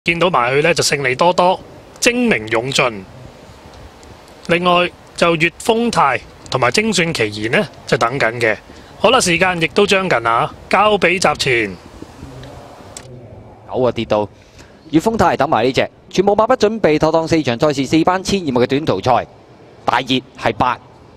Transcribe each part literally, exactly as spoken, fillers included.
見到埋去呢就勝利多多、精明勇進。另外就粵豐泰同埋精算奇賢呢就等緊嘅。好啦，時間亦都將近啊，交俾集前。 九啊跌到，粵豐泰等埋呢隻，全部馬不準備妥當四場賽事四班千二米嘅短途賽，大熱係八。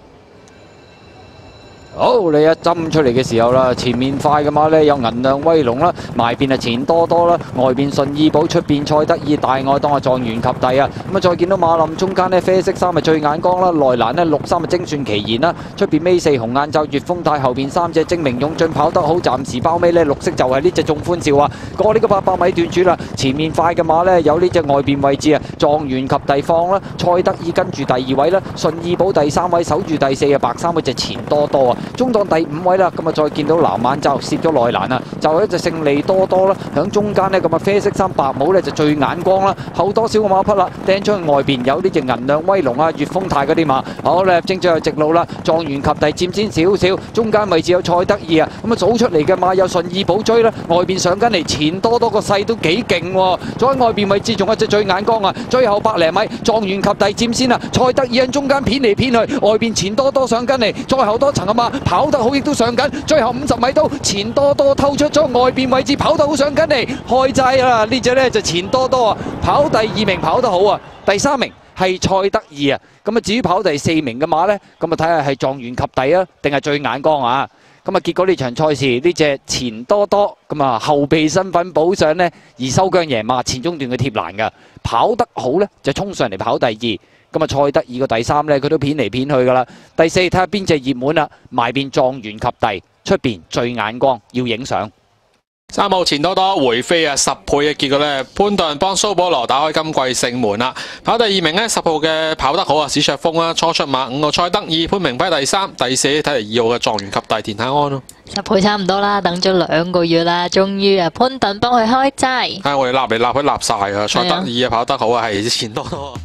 好，你一針出嚟嘅時候啦，前面快嘅馬呢有銀亮威龍啦，埋邊啊錢多多啦，外邊順意寶，出邊賽得意大愛當啊狀元及第啊，咁啊再見到馬林中間呢啡色衫係最眼光啦，內欄呢綠衫啊精算奇賢啦，出邊尾四紅眼罩粵豐泰，後邊三隻精明勇進跑得好，暫時包尾呢綠色就係呢隻眾歡笑啊，過呢個八百米段處啦，前面快嘅馬呢有呢隻外邊位置啊狀元及第放啦，賽得意跟住第二位啦，順意寶第三位守住第四啊白衫嗰隻錢多多啊。中檔第五位啦，咁啊再見到藍眼罩攝咗內欄啊，就係一隻勝利多多啦，響中間呢，咁啊啡色衫白帽呢就最眼光啦，後多少個馬匹啦，掟出去外邊有呢隻銀亮威龍啊、粵豐泰嗰啲馬，好啦，正最後直路啦，狀元及第佔先少少，中間位置有賽得意啊，咁啊早出嚟嘅馬有順意寶追啦，外邊上緊嚟錢多多個勢都幾勁喎，再喺外邊位置仲有隻最眼光啊，最後百零米狀元及第佔先啊，賽得意喺中間偏嚟偏去，外邊錢多多上緊嚟，再後多層啊馬跑得好亦都上緊，最後五十米都錢多多偷出咗外邊位置，跑得好上緊嚟，開齋啦！呢隻呢就錢多多啊，跑第二名跑得好啊，第三名係賽得意啊。咁啊至於跑第四名嘅馬呢，咁啊睇下係狀元及第啊，定係最眼光啊？咁啊結果呢場賽事呢隻錢多多咁啊後備身份補上呢，而收姜贏馬前中段嘅貼欄㗎，跑得好呢，就衝上嚟跑第二。咁啊，賽得意個第三呢，佢都偏嚟偏去噶啦。第四睇下邊隻熱門啦，埋邊狀元及第，出邊最眼光要影相。 三號錢多多回飛啊，十倍嘅結果呢，潘頓幫蘇保羅打開今季勝門啦。跑第二名呢，十號嘅跑得好啊，史卓峰啦，初出馬五號賽得意，潘明輝第三，第四睇嚟二號嘅狀元及第田泰安咯。 十倍差唔多啦，等咗兩個月啦，終於啊潘頓幫佢開齋。 係我哋立嚟立去立晒啊，賽得意啊，跑得好啊，係錢多多。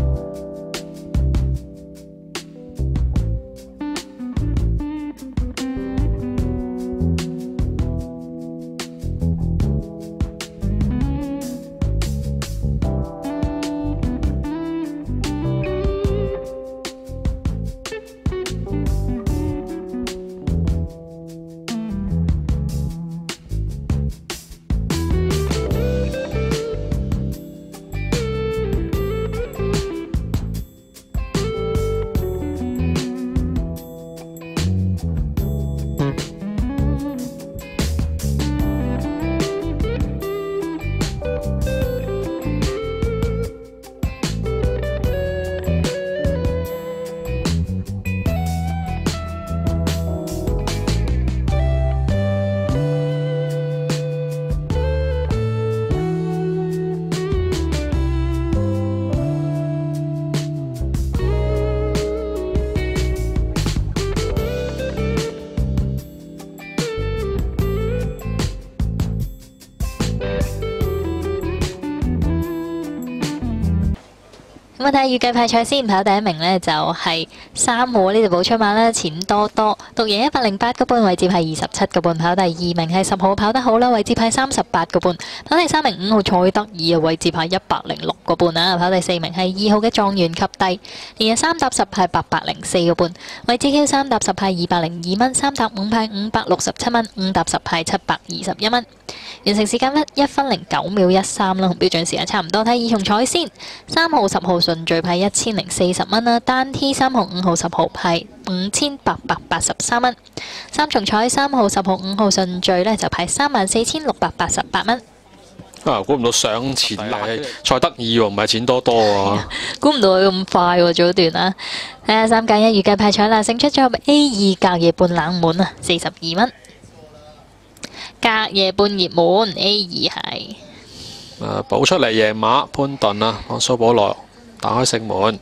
咁啊睇下預計派賽先，跑第一名呢就係三號呢度補出馬啦，錢多多，獨贏一百零八個半，位置派二十七個半。跑第二名係十號跑得好啦，位置派三十八個半。跑第三名五號賽得意啊，位置派一百零六個半啊。跑第四名係二號嘅狀元及第，連日三搭十派八百零四個半，位置 Q 三搭十派二百零二蚊，三搭五派五百六十七蚊，五搭十派七百二十一蚊。完成時間呢一分零九秒一三啦，同標準時間差唔多。睇二重彩先，三號十號順序派一千零四十蚊啦，單 T 三號五號十號派五千八百八十三蚊，三重彩三號十號五號順序呢就派三萬四千六百八十八蚊。 啊！估唔到上前嚟賽得意喎，唔係錢多多啊！ 估唔到佢咁快喎，早段啊！睇下三揀一預計派彩啦，勝出咗 A 二隔夜半冷門啊，四十二蚊。隔夜半熱門 A 二係。 誒補出嚟贏馬潘頓啊，幫蘇保羅打開勝門。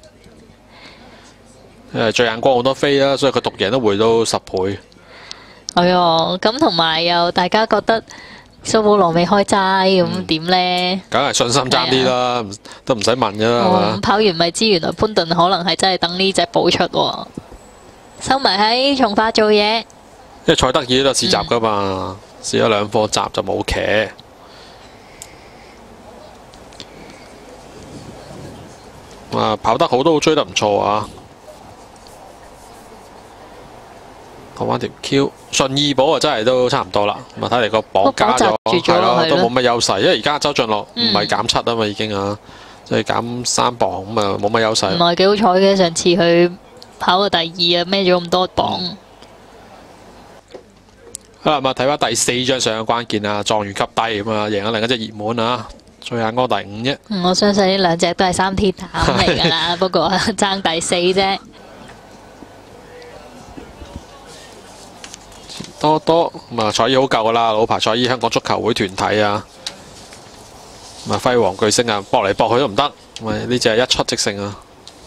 誒最眼光好多飛啦，所以佢獨贏都回到十倍。 係啊，咁同埋又大家覺得蘇保羅未開齋咁點呢？ 梗係信心爭啲啦，都唔使問㗎啦，係嘛？ 跑完咪知原來潘頓可能係真係等呢隻補出喎，收埋喺從化做嘢。 因為賽得意都有試閘㗎嘛，試咗兩課閘就冇騎。 啊，跑得好都追得唔錯啊！講翻條 Q， 順義寶啊，真係都差唔多啦。咁啊，睇嚟個磅加咗，係咯，都冇乜優勢。因為而家周俊樂唔係減七啊嘛，已經啊，即係減三磅咁啊，冇乜優勢。 唔係幾好彩嘅，上次佢跑過第二啊，孭咗咁多磅。 好啦，咁啊睇翻第四張相嘅關鍵啊，狀元及第咁啊，贏咗另一隻熱門啊，最眼光第五啫。 我相信呢兩隻都係三鐵膽嚟㗎啦，不過爭第四啫。 多多咁啊，彩衣好夠噶啦，老牌彩衣香港足球會團體啊，咁啊輝煌巨星啊，搏嚟搏去都唔得，咁啊呢只係一出即勝啊！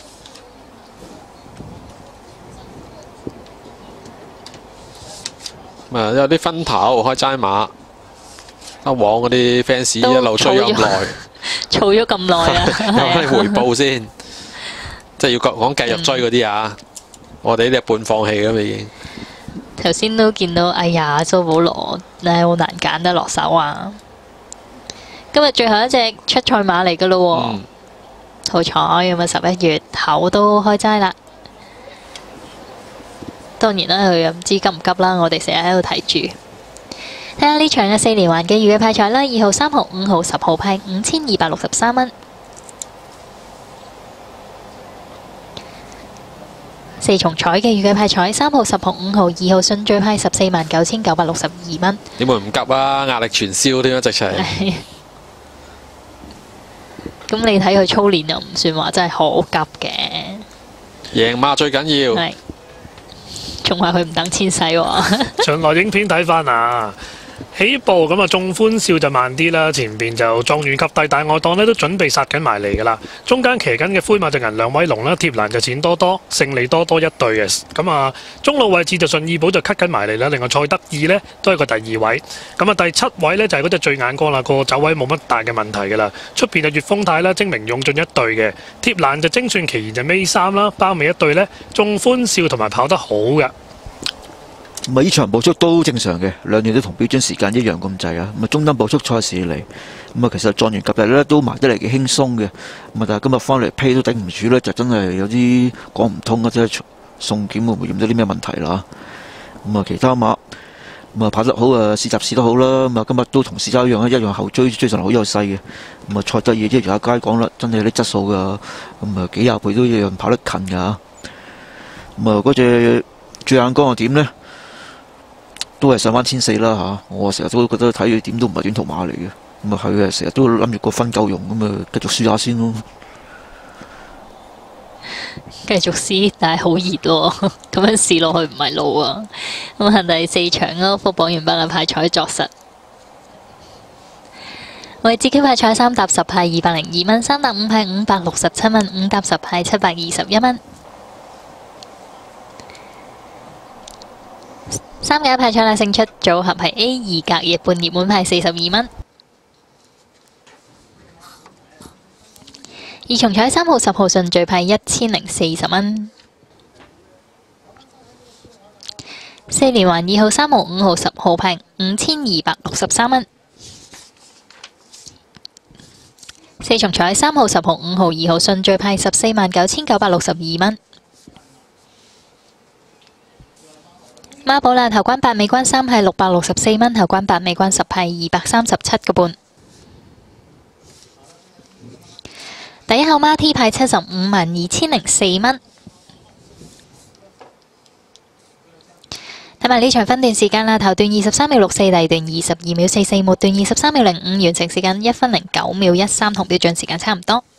咁啊有啲分頭開齋馬，阿黃嗰啲 fans 一路追咗咁耐， 儲咗咁耐啊！ 有咩回報先？即係要講繼續追嗰啲啊！我哋呢啲係半放棄咁已經。 頭先都見到，哎呀，蘇保羅咧好難揀得落手啊！今日最後一隻出賽馬嚟噶咯， 嗯、 好彩咁啊！十一月頭都開齋啦。當然啦，佢又唔知急唔急啦。我哋成日喺度睇住，睇下呢場嘅四連環嘅預計派賽啦。二號、三號、五號、十號派五千二百六十三蚊。四重彩嘅預計派彩，三號、十號、五號、二號順序派十四萬九千九百六十二蚊。 點會唔急啊？壓力全消添啊！直情。 咁你睇佢操練又唔算話真係好急嘅。 贏馬最緊要。 係。仲話佢唔等錢使喎。 場內影片睇翻啊！起步咁啊，眾歡笑就慢啲啦。前邊就狀元及第大外檔呢都準備殺緊埋嚟噶啦。中間騎緊嘅灰馬就銀亮威龍啦，貼欄就錢多多，勝利多多一對嘅。咁啊，中路位置就順義寶就 cut 緊埋嚟啦。另外蔡德意呢都係個第二位。咁啊，第七位呢就係嗰隻最眼光啦，個走位冇乜大嘅問題噶啦。出邊就粵豐泰啦，精明勇進一對嘅，貼欄就精算奇賢就尾三啦，包尾一對呢，眾歡笑同埋跑得好嘅。 咁啊！呢場步速都正常嘅，兩段都同標準時間一樣咁滯啊！咁啊，中等步速賽事嚟，咁啊，其實狀元及第咧都埋得嚟幾輕鬆嘅，咁啊，但係今日翻嚟批都頂唔住咧，就真係有啲講唔通啊！即係送檢會唔會驗到啲咩問題啦？咁啊，其他馬咁啊跑得好啊，試集試得好啦，咁啊，今日都同市洲一樣一樣後追追上嚟好有勢嘅，咁啊，蔡德意即係而家街講啦，真係有啲質素㗎，咁啊幾廿倍都一樣跑得近㗎，咁啊嗰隻最眼光係點呢？都係上翻千四啦嚇，我成日都覺得睇佢點都唔係短途馬嚟嘅，咁啊佢啊成日都諗住個分夠用，咁啊繼續輸下先咯。 繼續試，但係好熱喎，咁樣試落去唔係路啊。咁係第四場咯，福榜完畢嘅派彩作實。為自己派彩三搭十派二百零二蚊，三搭五派五百六十七蚊，五搭十派七百二十一蚊。三架派彩啦，勝出組合係 A 二隔夜半熱門派四十二蚊。二重彩三號、十號順序派一千零四十蚊。四連環二號、三號、五號、十號派五千二百六十三蚊。四重彩三號、十號、五號、二號順序派十四萬九千九百六十二蚊。孖寶啦，頭關八尾關三係六百六十四蚊，頭關八尾關十係二百三十七個半。第一號孖 T 派七十五萬二千零四蚊。睇埋呢場分段時間啦，頭段二十三秒六四，第二段二十二秒四四，末段二十三秒零五，完成時間一分零九秒一三，同標準時間差唔多。